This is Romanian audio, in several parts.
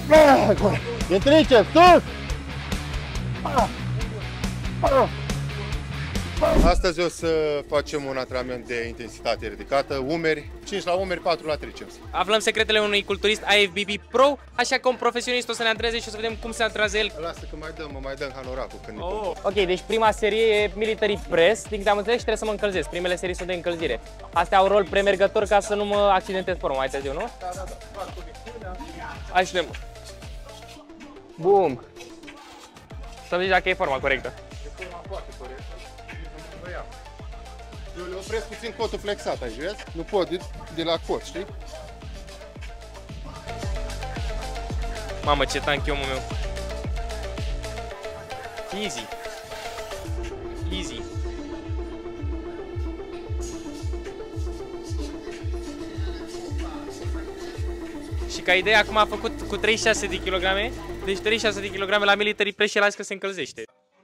Din triceps, sus! Astăzi o să facem un antrenament de intensitate ridicată, umeri, 5 la umeri, 4 la triceps. Aflăm secretele unui culturist IFBB Pro, așa că un profesionist o să ne antreneze și o să vedem cum se antrenează el. Lasă că mai dăm hanoracul când Ok, deci prima serie e military press, din câte am înțeles, și trebuie să mă încălzesc. Primele serii sunt de încălzire. Astea au rol premergător ca să nu mă accidentez forma mai târziu, nu? Da. Hai să vedem. Bum! Să vezi dacă e forma corectă. E forma foarte corectă. Eu le opresc puțin cotul flexat aici, vezi? Nu pot de la cot, știi? Mamă, ce tank e omul meu. Easy. Easy. Și ca idee, acum a făcut cu 36 de kg, deci 36 de kg la military press și el a zis că se încălzește.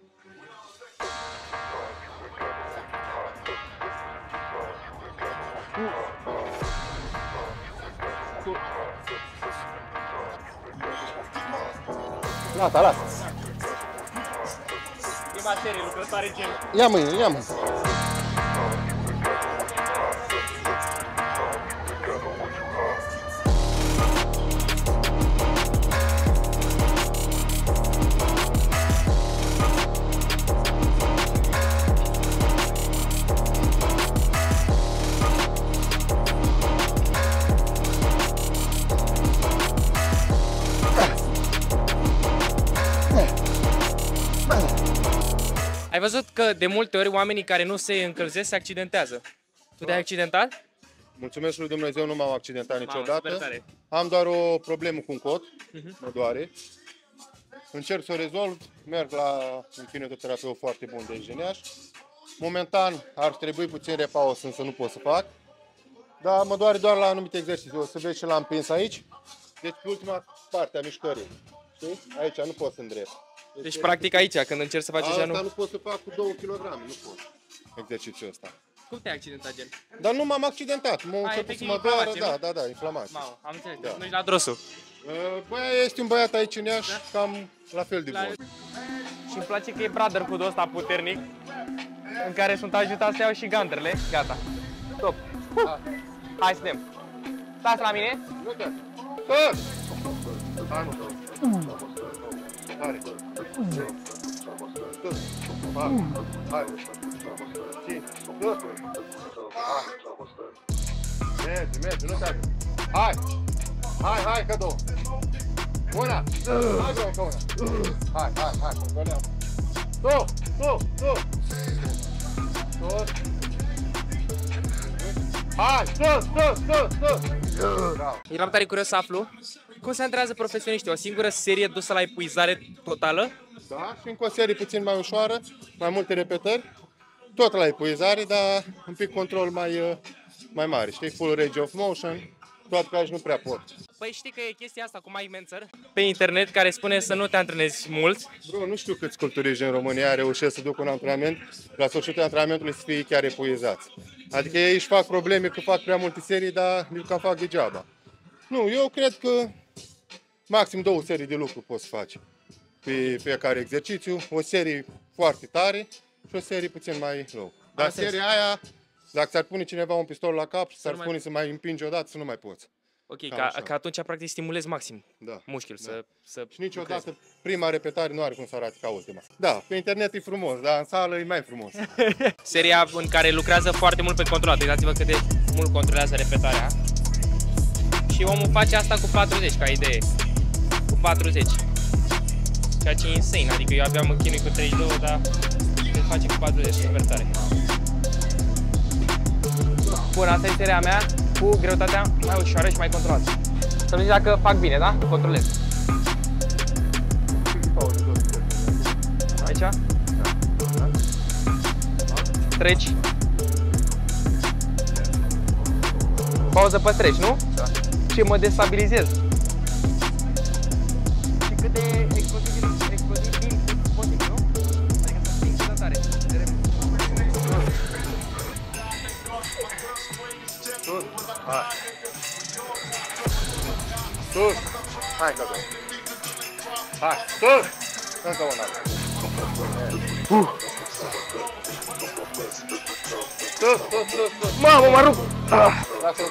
Gata, lasă. Prima serie, lucrătoare gen. Ia mâine, ia mâine. Ai văzut că de multe ori oamenii care nu se încălzesc se accidentează. Tu te-ai accidentat? Mulțumesc lui Dumnezeu, nu m-am accidentat niciodată. Super tare. Am doar o problemă cu un cot, mă doare. Încerc să o rezolv, merg la un kinetoterapeut foarte bun de Jneaș. Momentan ar trebui puțin repaus, însă nu pot să fac. Dar mă doare doar la anumite exerciții. O să vezi ce l-am împins aici. Deci pe ultima parte a mișcării. Știi? Aici nu pot să îndrept. Deci practic aici, când încerci să faci așa, nu pot să fac cu 2 kg, nu pot. Exercițiul ăsta. Cum te-ai accidentat, gen? Dar nu m-am accidentat, m-am început să mă doară, da, inflamație. Mamă, am înțeles, da. Nu ești la drosul. Băia, este un băiat aici în Iași, cam la fel de bun. Și îmi place că e brotherhood-ul ăsta puternic, în care sunt ajutat să iau și gantrele. Gata. Top. Hai să vedem. Stați la mine. Nu te. Stă! Hai, mă, Hai. Hai. Merge, nu te. Hai, că două. Una. Hai, două, că una. Hai. Două. Hai, stă. Eram tare curios să aflu cum se antrenează profesioniștii. O singură serie dusă la epuizare totală? Da, și încă o serie puțin mai ușoară, mai multe repetări, tot la epuizare, dar un pic control mai mare, știi? Full range of motion, toate că aici nu prea pot. Păi știi că e chestia asta cu Mike Mentzer pe internet care spune să nu te antrenezi mult. Bro, nu știu câți culturiști în România reușesc să ducă un antrenament, la sfârșitul antrenamentului să fie chiar epuizați. Adică ei își fac probleme că fac prea multe serii, dar nici că fac degeaba. Nu, eu cred că maxim 2 serii de lucru poți face pe fiecare exercițiu, o serie foarte tare și o serie puțin mai low. Dar seria aia, dacă ți-ar pune cineva un pistol la cap, s-ar spune să mai împingi odată, să nu mai poți. Ok, că atunci practic stimulezi maxim mușchiul. Să și niciodată prima repetare nu are cum să arate ca ultima. Da, pe internet e frumos, dar în sală e mai frumos. Seria în care lucrează foarte mult pe control, uitați-vă cât de mult controlează repetarea. Și omul face asta cu 40, ca idee. Cu 40. Ceea ce e insane, adică eu abia mă chinui cu 32, dar el face cu 40, super tare. Bun, asta e seria mea, cu greutatea mai ușoară și mai controlată. Să vedeți dacă fac bine, da? Controlez. Aici? Treci. Pauză pe treci, nu? Da. Și mă destabilizez. Și cât de explosiv posibil, nu? Adică să sting cât de tare. Sus! Hai! Sus! Hai, că Hai, tot! Încă una. Tot. Mamă, mă rup! Lasă,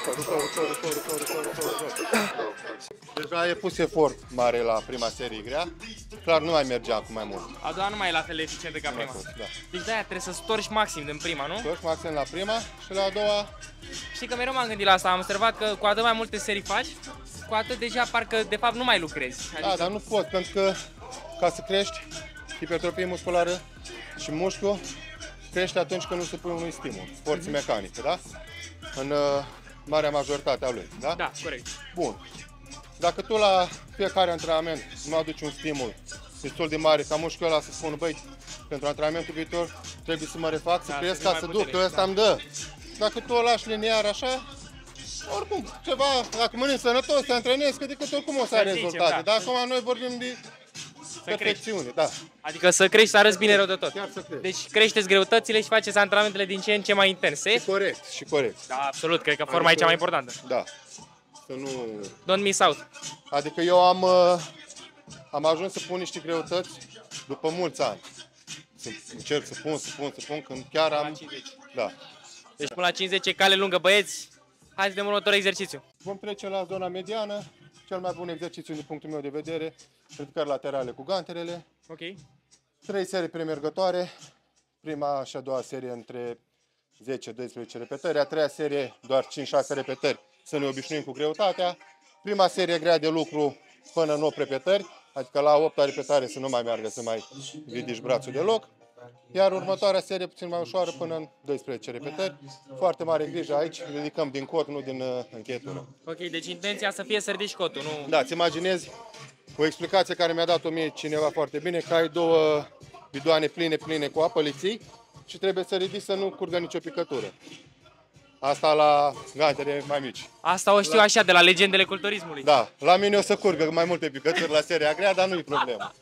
deja e pus efort mare la prima serie grea. Clar, nu mai mergea cu mai mult. A doua nu mai e la fel de eficientă ca prima. Da. Deci de-aia trebuie să storci maxim din prima, nu? Storci maxim la prima și la a doua... Știi că mereu m-am gândit la asta, am observat că cu atât mai multe serii faci, cu atât deja parcă de fapt nu mai lucrezi. Adică... Da, dar nu poți, pentru că ca să crești, hipertrofie musculară și mușchiul crește atunci când nu se pune unui stimul, forță mecanică, da? În marea majoritate a lui, da? Da, corect. Bun. Dacă tu la fiecare antrenament nu aduci un stimul destul de mare ca mușchiul ăla să spună, băi, pentru antrenamentul viitor trebuie să mă refac, să cresc ca să duc, că ăsta îmi dă. Dacă tu o lași liniar așa, oricum, ceva, dacă mănânci sănătos, te antrenezi, că decât oricum o să ai rezultate. Dar acum noi vorbim de perfecțiune, da. Adică să crești, să arăți bine rău de tot. Chiar să crești. Deci creșteți greutățile și faceți antrenamentele din ce în ce mai intense. Și corect. Da, absolut, cred că forma e cea mai importantă. Da. Să nu... Don't miss out. Adică eu am ajuns să pun niște greutăți după mulți ani. Să încerc să pun, când chiar am... Da. Deci până la 50 e cale lungă, băieți. Hai să dăm următorul exercițiu. Vom trece la zona mediană. Cel mai bun exercițiu din punctul meu de vedere. Ridicări laterale cu ganterele. Ok. 3 serii premergătoare. Prima și a doua serie între 10-12 repetări. A treia serie doar 5-6 repetări. Să ne obișnuim cu greutatea. Prima serie grea de lucru până în 8 repetări. Adică la 8-a repetare să nu mai meargă să mai ridici brațul deloc. Iar următoarea serie puțin mai ușoară până în 12 repetări. Foarte mare grijă aici, ridicăm din cot, nu din încheietură. Ok, deci intenția să fie să ridici cotul, nu... Da, îți imaginezi o explicație care mi-a dat-o mie cineva foarte bine, că ai două bidoane pline cu apă, le ții și trebuie să ridici să nu curgă nicio picătură. Asta la gantere mai mici. Asta o știu așa, de la legendele culturismului. Da, la mine o să curgă mai multe picături la seria grea, dar nu-i problemă.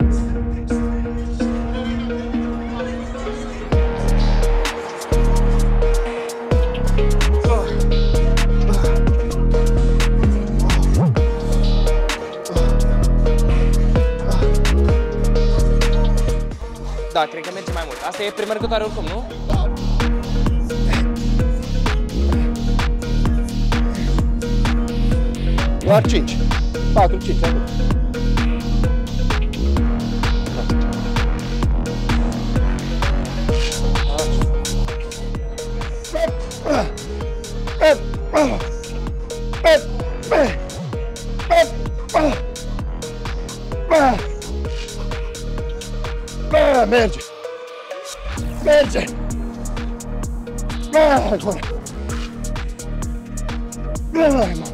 Da, cred că merge mai mult. Asta e premergătoare oricum, nu? Doar 5. 4, 5, atât. Merge! Merge! Hai, bun! Hai, mă!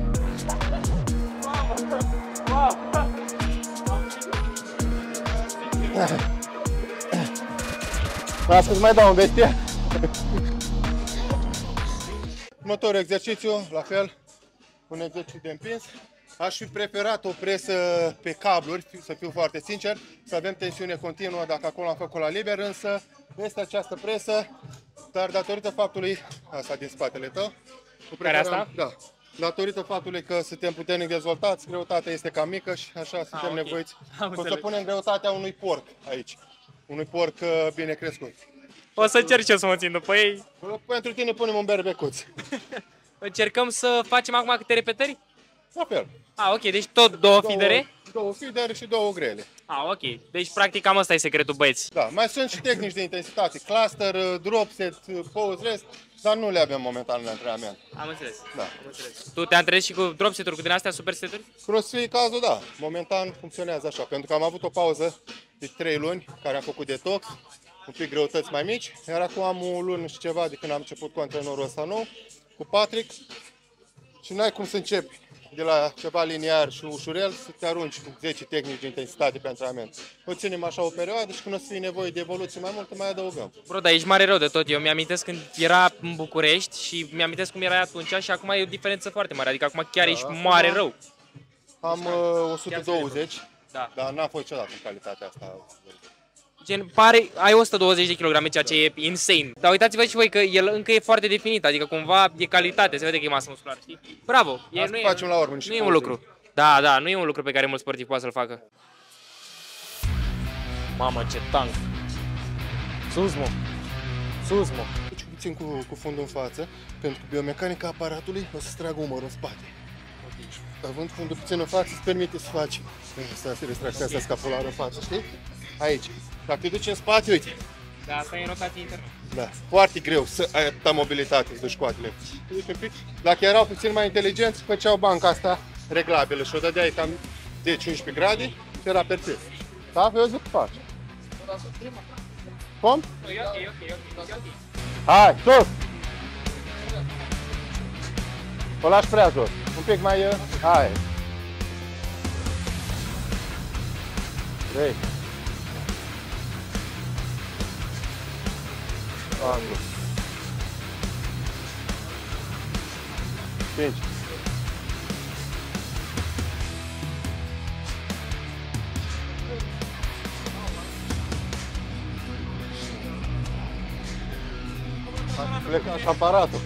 Lasă că-ți mai dau un bestie. Următorul exercițiu, la fel, un exercițiu de împins. Aș fi preferat o presă pe cabluri, să fiu foarte sincer, să avem tensiune continuă dacă acolo am făcut la liber, însă este această presă, dar datorită faptului, asta din spatele tău, Care asta? Da. Datorită faptului că suntem puternic dezvoltați, greutatea este cam mică și așa suntem nevoiți să punem greutatea unui porc aici. Unui porc bine crescut. O să încerc eu să mă țin după ei. Pentru tine punem un berbecuț. Încercăm să facem acum câte repetări? La fel. Ok, deci tot două fidere? Două fidere și două grele. Ok. Deci practic cam ăsta e secretul, băieți. Da, mai sunt și tehnici de intensitate, cluster, drop set, pause rest, dar nu le avem momentan în antrenament. Am înțeles. Da. Am înțeles. Tu te antrenezi și cu drop set-uri, cu din astea super set-uri? CrossFit cazul, da. Momentan funcționează așa, pentru că am avut o pauză de 3 luni, care am făcut detox, un pic greutăți mai mici, iar acum am o lună și ceva de când am început cu antrenorul ăsta nou, cu Patrick, și n-ai cum să începi de la ceva liniar și ușurel să te arunci cu 10 tehnici de intensitate pe antrenament. O ținem așa o perioadă și când o să fie nevoie de evoluție mai multă, mai adăugăm. Bro, dar ești mare rău de tot. Eu mi-amintesc când era în București și mi-amintesc cum erai atunci și acum e o diferență foarte mare. Adică acum chiar ești mare rău. Am 120, da. Dar n-am fost niciodată în calitatea asta. Gen, ai 120 de kg, ceea ce e insane. Dar uitați-vă și voi că el încă e foarte definit, adică cumva e calitate, se vede că e masă musculară, știi? Bravo! Asta facem la urmă, nu e un lucru. Da, nu e un lucru pe care mulți sportivi poate să-l facă. Mamă, ce tank! Sus, mă! Sus, mă! Puțin cu fundul în față, pentru că biomecanica aparatului o să-ți tragă umărul în spate. Având fundul puțin în față, îți permite să faci restracția asta scapulară în față, știi? Aici. Dacă te duci în spate, uite. Da, asta e rotație internă. Da, foarte greu să ai atâta mobilitate, să duci coatele. Dacă erau puțin mai inteligenți, făceau banca asta reglabilă și o dădeai cam 10-15 grade și era perfect. Da? Eu zic că faci. Cum? E ok. Hai, sus! O lași prea jos. Un pic mai... Hai! 3 4 5 Pleca și aparatul.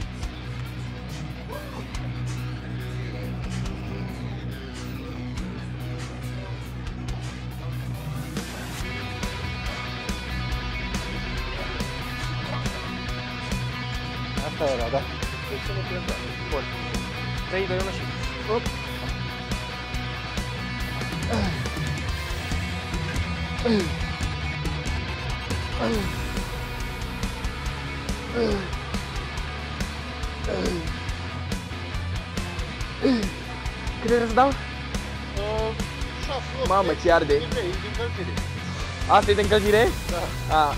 Asta era, da? Bun. 3, 2, 1 și... Up. Cât de să dau? Mamă, ce arde! Asta e de încălzire? Da. A.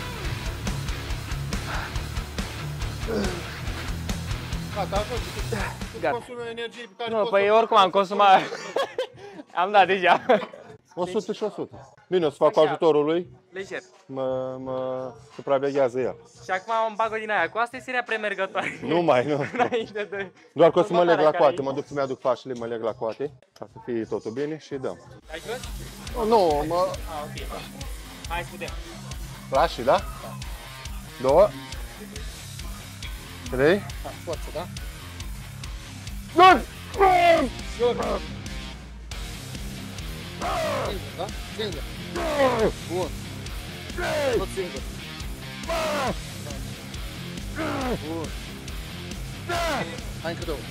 Gata, Gata. consumă energie pe care Nu, poți păi să- oricum am consumat. Am dat deja. 100 și 100. Bine, o să fac cu ajutorul lui. Lejer. Mă supraveghează el. Și acum am bag-o din aia. Cu asta e seria premergătoare. Nu mai, nu. Înainte de... Doar că o să mă leg la Următoarea coate, care mă duc să-mi aduc fașele, mă leg la coate, ca să fie totul bine și dăm. Ai jos? Nu, mă... Ah, ok. Hai să vedem. Lași, da? 2 3 Forță, da? Dur! Da? Singur. Bun. Tot singur. Bun. Hai încă două.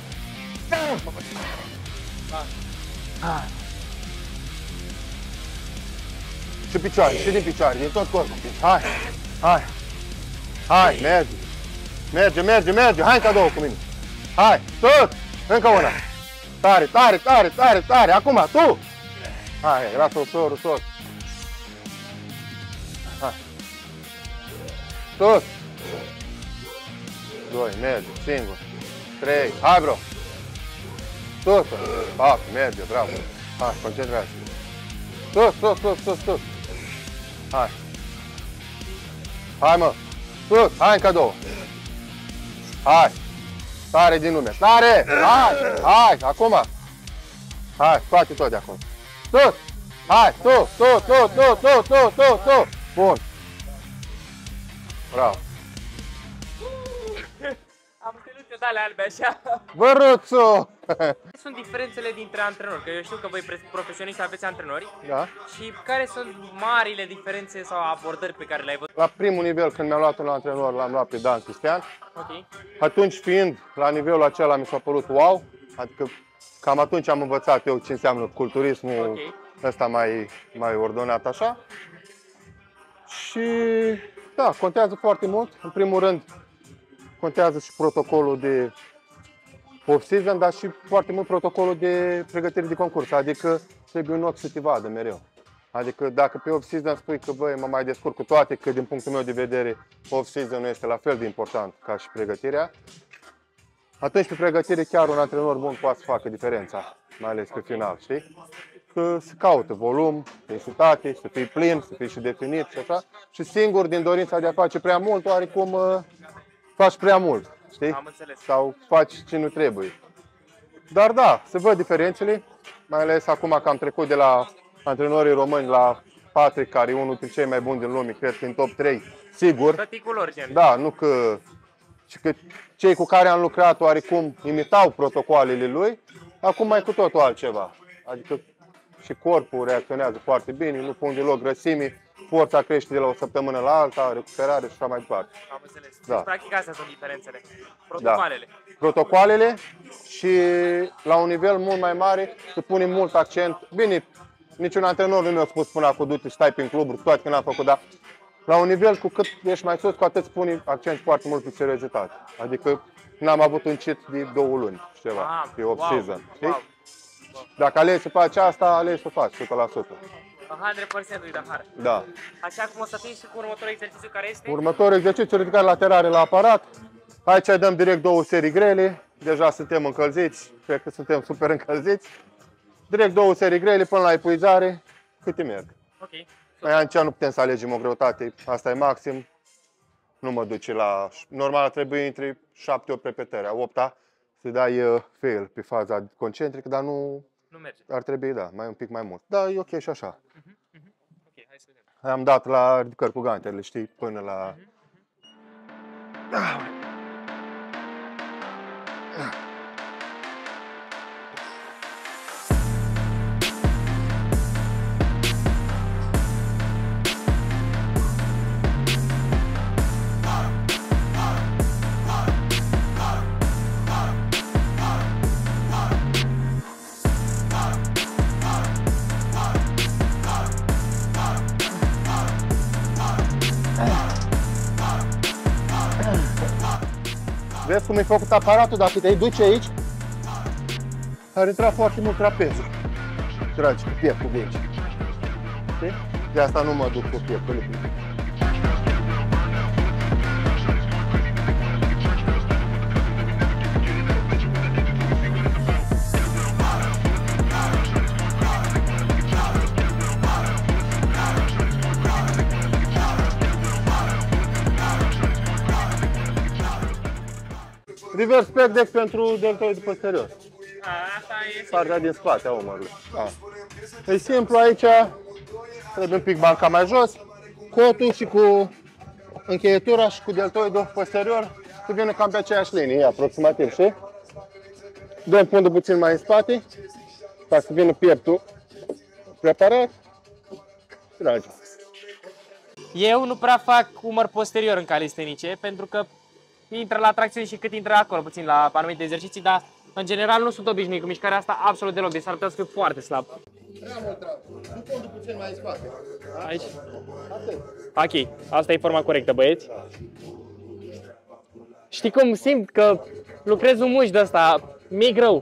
Și picioare, și din picioare, din tot corpul. Hai, hai, hai, merge. Merge, merge, merge, hai încă două cu mine. Hai, tot, încă una. Tare, tare, tare, tare, tare, acum, tu. Hai, lasă ușor, ușor. Hai. Tot. 2, merge, singur. 3, hai bro. Tot, 4, merge, bravo. Hai, concentrează. Sus, sus, sus, sus, sus. Hai. Hai, mă. Sus, hai încă două. Hai. Tare din lume. Tare! Hai! Hai! Acum! Hai, scoate tot de acolo. Sus! Hai! Tu! Bun! Bravo! Am ținut eu de alea albe așa. Văruțu! Care sunt diferențele dintre antrenori? Că eu știu că voi profesioniști aveți antrenori. Da? Și care sunt marile diferențe sau abordări pe care le-ai văzut? La primul nivel, când mi-am luat un antrenor, l-am luat pe Dan Cristian. Ok. Atunci, fiind la nivelul acela, mi s-a părut wow. Adică cam atunci am învățat eu ce înseamnă culturismul ăsta mai ordonat așa. Și da, contează foarte mult. În primul rând, contează și protocolul de off-season, dar și foarte mult protocolul de pregătire de concurs. Adică trebuie un ochi să te vadă mereu. Adică dacă pe off-season spui că băi, mă mai descurc cu toate, că din punctul meu de vedere off-season este la fel de important ca și pregătirea, atunci pe pregătire chiar un antrenor bun poate să facă diferența, mai ales pe final, știi? Că se caută volum, intensitate, să fii plin, să fii și definit și așa. Și singur, din dorința de a face prea mult, oarecum faci prea mult, știi? Am înțeles. Sau faci ce nu trebuie. Dar da, se văd diferențele, mai ales acum că am trecut de la antrenorii români la Patrick, care e unul dintre cei mai buni din lume, cred că în top 3, sigur. Tăticul lor, gen. Da, nu că, ci că cei cu care am lucrat oarecum imitau protocoalele lui, acum mai cu totul altceva. Adică și corpul reacționează foarte bine, nu pun deloc grăsimi, forța crește de la o săptămână la alta, recuperare și așa mai departe. Am înțeles. Da. Deci, practic, astea sunt diferențele. Protocoalele. Da. Protocoalele și la un nivel mult mai mare să punem mult accent. Bine, niciun antrenor nu mi-a spus până acum du-te și stai prin cluburi, toate că n-am făcut, dar la un nivel cu cât ești mai sus, cu atât pune accent foarte mult pe seriozitate. Adică n-am avut un cheat de 2 luni și ceva, pe off-season. Wow. Dacă alegi să faci asta, alegi să faci 100%. 100% e de afară. Da. Așa cum o să fii și cu următorul exercițiu care este? Următorul exercițiu, ridicare laterale la aparat. Aici dăm direct 2 serii grele. Deja suntem încălziți, cred că suntem super încălziți. Direct 2 serii grele până la epuizare, câte merg. Ok. Noi aici nu putem să alegem o greutate, asta e maxim. Nu mă duce la... Normal ar trebui între 7-8 repetări. A 8-a să dai fail pe faza concentrică, dar nu... Nu merge. Ar trebui, da, mai un pic mai mult. Da, e ok și așa. Ok, hai să vedem. Am dat la ridicări cu gantele, știi, până la... Vezi cum e făcut aparatul? Dacă te duci aici, ar intra foarte mult trapezul. Tragi cu pieptul de aici. Știi? De asta nu mă duc cu pieptul. Reverse pec deck pentru deltoid posterior. Asta e Partea din spate a omărului. Da. E simplu aici, trebuie un pic banca mai jos, cotul și cu încheietura și cu deltoidul posterior să vină cam pe aceeași linie, aproximativ, știi? Dăm fundul puțin mai în spate, ca să vină pieptul preparat. Dragi. Eu nu prea fac umăr posterior în calistenice, pentru că intră la tracțiuni și cât intră acolo, puțin la anumite exerciții, dar în general nu sunt obișnuit cu mișcarea asta absolut deloc, deci s-ar putea să fiu foarte slab. Prea mult trag. Du fundul puțin mai în spate. Aici? Atât. Ok, asta e forma corectă, băieți. Știi cum simt că lucrez un mușchi de ăsta mic rău.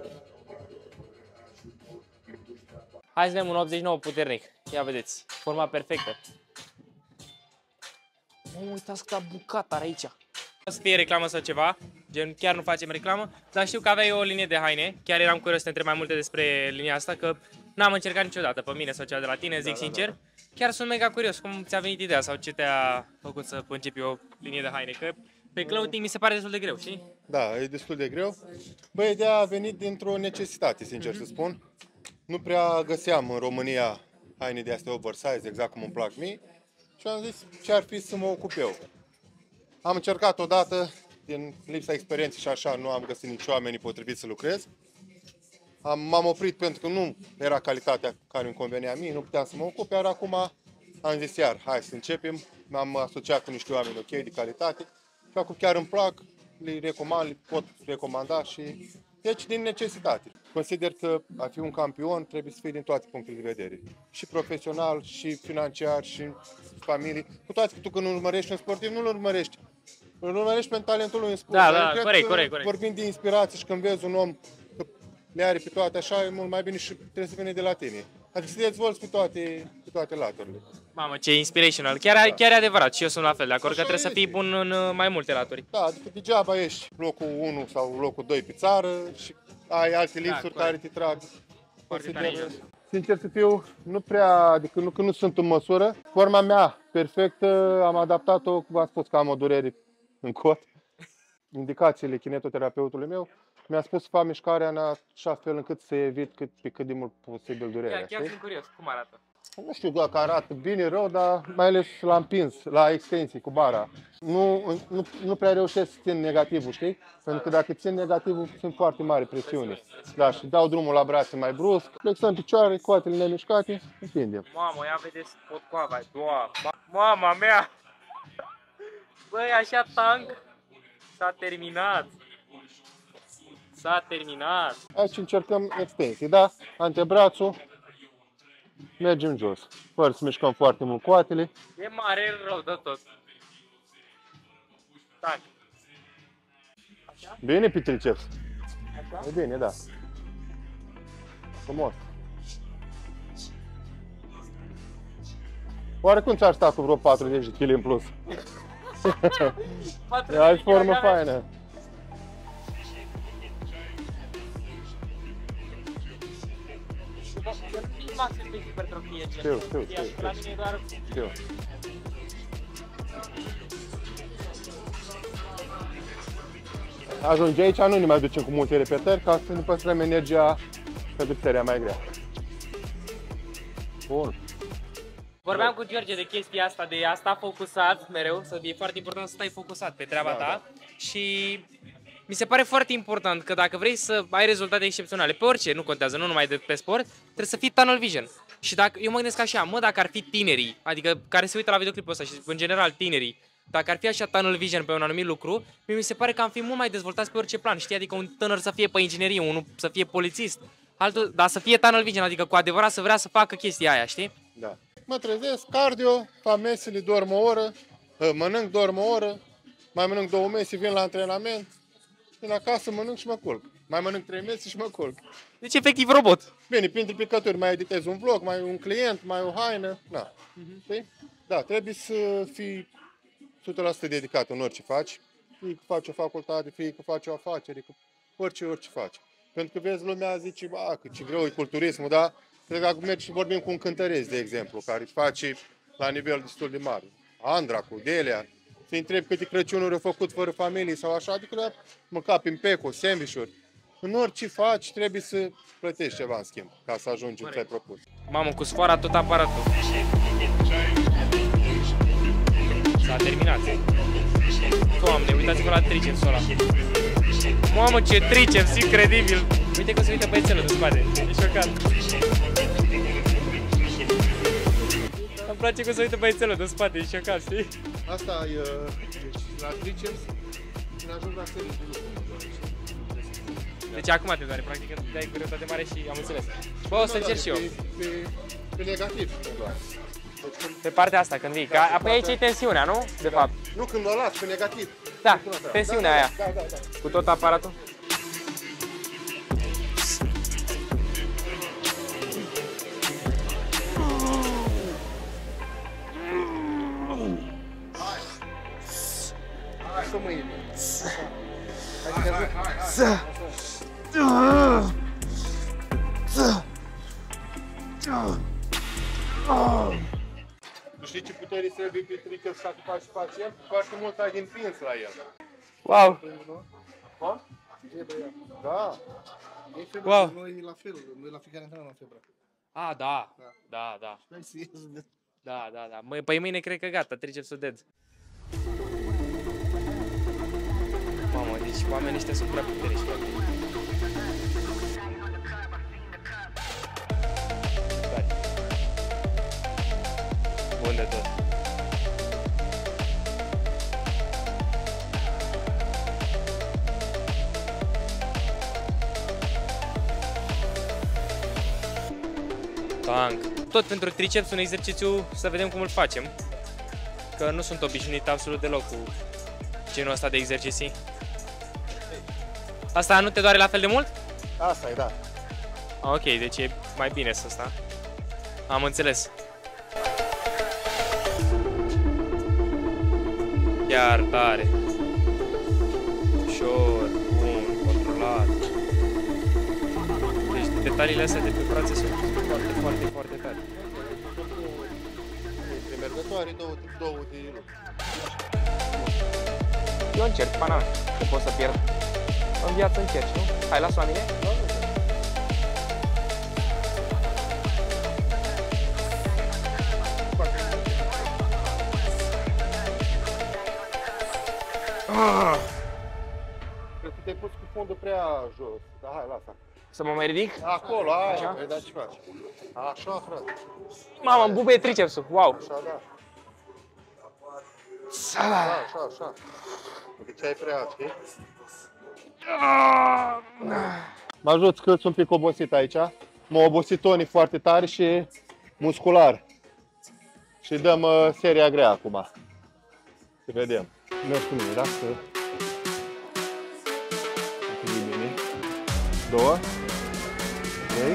Hai să vedem un 89 puternic. Ia vedeți, forma perfectă. Uitați cât a bucat are aici. O să fie reclamă sau ceva, gen chiar nu facem reclamă, dar știu că aveai o linie de haine, chiar eram curios să te întreb mai multe despre linia asta, că n-am încercat niciodată pe mine sau cea de la tine, zic sincer. Chiar sunt mega curios cum ți-a venit ideea sau ce te-a făcut să începi o linie de haine, că pe clothing mi se pare destul de greu, știi? Da, e destul de greu. Băi, ideea a venit dintr-o necesitate, sincer să spun. Nu prea găseam în România haine de astea oversize, exact cum îmi plac mie. Și am zis ce ar fi să mă ocup eu. Am încercat odată, din lipsa experienței și așa, nu am găsit nici oamenii potriviți să lucrez. M-am oprit pentru că nu era calitatea care îmi convenea mie, nu puteam să mă ocup, iar acum am zis iar, hai să începem. M-am asociat cu niște oameni ok, de calitate și acum chiar îmi plac, le recomand, le pot recomanda și deci din necesitate. Consider că a fi un campion trebuie să fii din toate punctele de vedere. Și profesional, și financiar, și familie. Cu toate că tu când urmărești un sportiv, nu-l urmărești. Îl urmărești pe talentul lui în sport. Da, corect. Vorbind de inspirație și când vezi un om că le are pe toate așa, e mult mai bine și trebuie să vină de la tine. Adică să dezvolți pe toate laturile. Mamă, ce inspirational. Chiar e adevărat și eu sunt la fel de acord că trebuie să fii bun în mai multe laturi. Da, adică degeaba ești locul 1 sau locul 2 pe țară și ai alte lipsuri care te trag. Sincer să fiu, nu prea, adică nu sunt în măsură. Forma mea perfectă, am adaptat-o, v-am spus că am o durere în cot. Indicațiile kinetoterapeutului meu mi-a spus să fac mișcarea în așa fel încât să evit cât de mult posibil durerea. Chiar sunt curios, cum arată? Nu știu dacă arată bine, rău, dar mai ales l-am împins la extensii cu bara. Nu prea reușesc să țin negativul, știi? Pentru că dacă țin negativul, sunt foarte mari presiuni. Da, și dau drumul la brațe mai brusc, flexăm picioare, coatele nemișcate, întindem. Mamă, ia vedeți potcoava, mama mea! Băi, așa tank, s-a terminat. S-a terminat. Aici încercăm extensii, da? Antebrațul, mergem jos. Fără să mișcăm foarte mult coatele. E mare rău de tot. Tac. Bine pe triceps. Așa? E bine, da. Frumos. Oare cum ți-ar sta cu vreo 40 de kg în plus? Ai formă faină. Știu. Ajunge aici, nu ne mai ducem cu multe repetări ca să ne păstrăm energia pentru seria mai grea. Bun. Vorbeam cu George de chestia asta, de a sta focusat mereu, e foarte important să stai focusat pe treaba ta și mi se pare foarte important că dacă vrei să ai rezultate excepționale pe orice, nu contează, nu numai de pe sport, trebuie să fii tunnel vision. Și dacă, eu mă gândesc așa, dacă ar fi tinerii, adică care se uită la videoclipul ăsta și în general tinerii, dacă ar fi așa tunnel vision pe un anumit lucru, mi se pare că am fi mult mai dezvoltați pe orice plan, știi? Adică un tânăr să fie pe inginerie, unul să fie polițist, altul, dar să fie tunnel vision, adică cu adevărat să vrea să facă chestia aia, știi? Da. Mă trezesc, cardio, fac mesele, dorm o oră, mănânc, dorm o oră, mai mănânc 2 mese, vin la antrenament, vin acasă, mănânc și mă culc. Mai mănânc 3 mese și mă culc. Deci efectiv robot. Bine, printre picături mai editez un vlog, mai un client, mai o haină, na. Știi? Da, trebuie să fii 100% dedicat în orice faci. Fie că faci o facultate, fie că faci o afacere, că orice faci. Pentru că vezi, lumea zice, că ce greu e culturismul, da? Cred că dacă mergi și vorbim cu un cântăreț, de exemplu, care îți face la nivel destul de mare, Andra, cu Delia, să-i întrebi câte Crăciunuri au făcut fără familie sau așa, adică mânca pimpeco, sandwich-uri. În orice faci, trebuie să plătești ceva în schimb, ca să ajungi unde ți-ai propus. Mamă, cu sfoara tot aparatul. S-a terminat. Doamne, uitați-vă la tricepsul ăla. Mamă, ce triceps, incredibil! Uite cum se uită băiețelul de spate, e șocat. Îmi place cum se uită băiețelul de spate, e șocat, știi? Asta e, deci, la triceps, când ajung la serii de lucru. Deci acum te doare, practic, când dai greutate mare și am înțeles. Bă, o să încerc și eu. Pe negativ, doar. Pe partea asta, când vii. Apoi aici e tensiunea, nu? De fapt. Nu, când o las, pe negativ. Da, tensiunea aia. Da. Cu tot aparatul. Așa mâine. Tu știi ce putere trebuie pe triceps ca să faci pacient? Foarte mult ai împins la el. Wow! Cum? Da. Wow! Noi la fel, noi la fiecare antrenament am febra. Ah, da. Da. Da. Păi mâine cred că gata, tricepsul dead. Mamă, deci oamenii ăștia sunt prea puternici, frate. Bun de tot. Tank. Tot pentru triceps un exercițiu, să vedem cum îl facem. Că nu sunt obișnuit absolut deloc cu genul ăsta de exerciții. Asta nu te doare la fel de mult? Asta e, da. Ok, deci e mai bine să sta. Am înțeles. Chiar tare. Ușor, bun, controlat. Deci detaliile astea de pe brațe sunt foarte tare. Premergătoare, două de lucru. Eu încerc, pana mea, că pot să pierd. În viață încerci, nu? Hai, las-o la mine. Cred că te-ai pus cu fundul prea jos. Da, hai, lasă. Să mă mai ridic? Acolo, aia, Așa? vei da ce faci. Așa, frate. Mamă, îmi bubuie tricepsul, wow! Așa, da. Așa. De ce ai prea, știi? Mă ajut că sunt un pic obosit aici. M-a obosit tonii foarte tare și muscular. Și dăm seria grea acum. Să vedem. Mergi cu mine, da? Mine. 2, 3.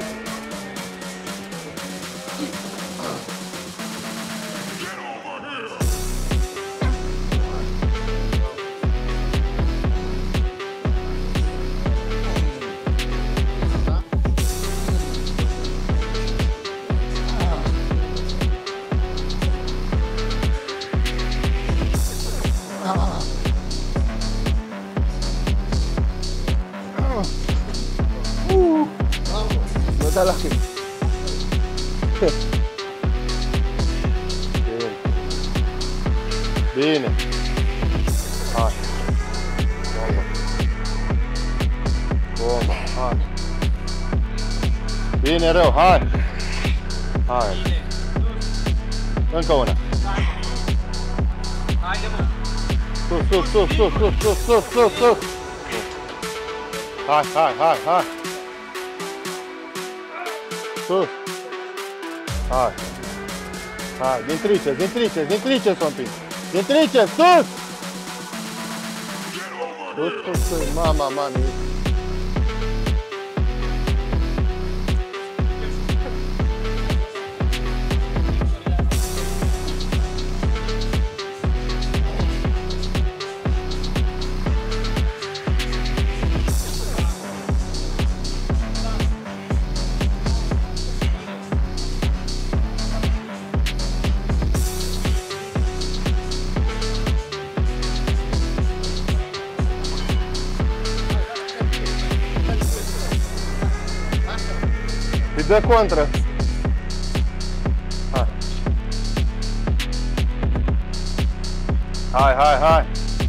Nu da la cât. Bine. Hai. Bomba. Hai. Bine rău, hai. Hai. Încă una. Sus. Hai. Sus. Hai, din triceps un pic. Din triceps, sus! Sus, mama, mami. Îi dă contră. Hai.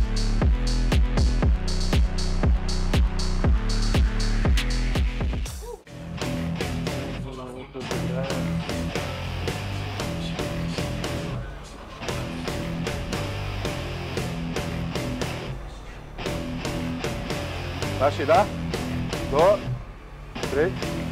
Da și da? 2, 3.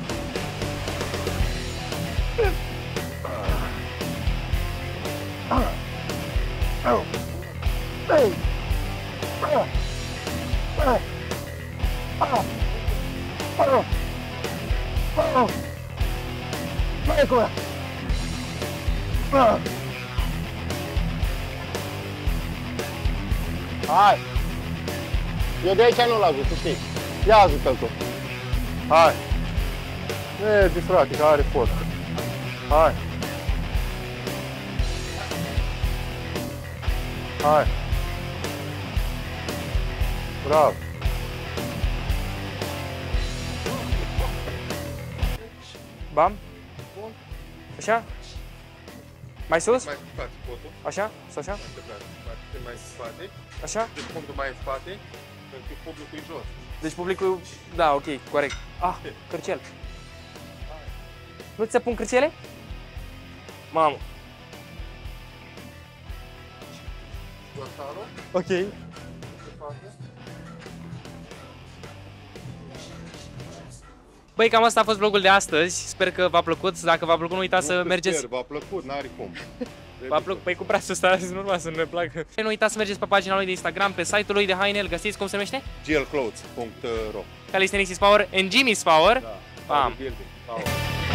Hai! Eu de aici nu-l ajut, să știi. Ia ajută-l tu. Hai! Mergi, frate, că are foc. Hai! Hai! Bravo! Bam? Așa? Mai sus? Mai spate potul. Așa? Sau așa? Mai spate. Așa? Deci punctul mai în spate, pentru că publicul e jos. Deci publicul... Da, ok, corect. Ah, cârcel. Nu ți se pun cârcele? Mamă. Dorsarul. Ok. Băi, cam asta a fost vlogul de astăzi. Sper că v-a plăcut. Dacă v-a plăcut, nu uitați să mergeți. V-a plăcut, n-are cum. V-a plăcut? Păi cu brațul ăsta, nu urma să ne placă. Nu uitați să mergeți pe pagina lui de Instagram, pe site-ul lui de haine, îl găsiți, cum se numește? glclothes.ro. Calisthenics is Power and Gym is Power. Da. Bam. Building. Power.